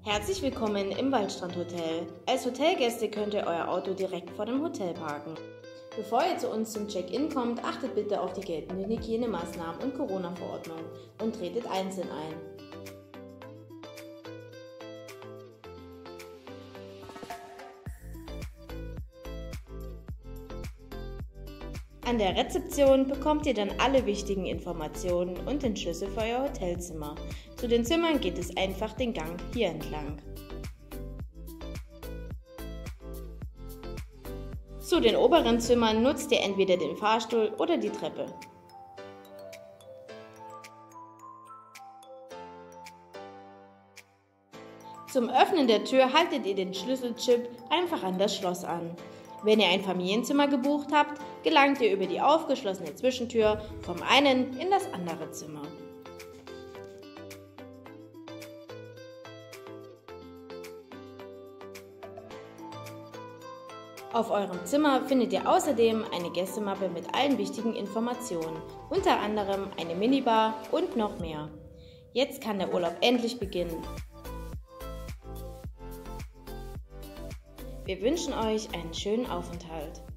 Herzlich willkommen im Waldstrand Hotel. Als Hotelgäste könnt ihr euer Auto direkt vor dem Hotel parken. Bevor ihr zu uns zum Check-in kommt, achtet bitte auf die geltenden Hygienemaßnahmen und Corona-Verordnung und tretet einzeln ein. An der Rezeption bekommt ihr dann alle wichtigen Informationen und den Schlüssel für euer Hotelzimmer. Zu den Zimmern geht es einfach den Gang hier entlang. Zu den oberen Zimmern nutzt ihr entweder den Fahrstuhl oder die Treppe. Zum Öffnen der Tür haltet ihr den Schlüsselchip einfach an das Schloss an. Wenn ihr ein Familienzimmer gebucht habt, gelangt ihr über die aufgeschlossene Zwischentür vom einen in das andere Zimmer. Auf eurem Zimmer findet ihr außerdem eine Gästemappe mit allen wichtigen Informationen, unter anderem eine Minibar und noch mehr. Jetzt kann der Urlaub endlich beginnen. Wir wünschen euch einen schönen Aufenthalt.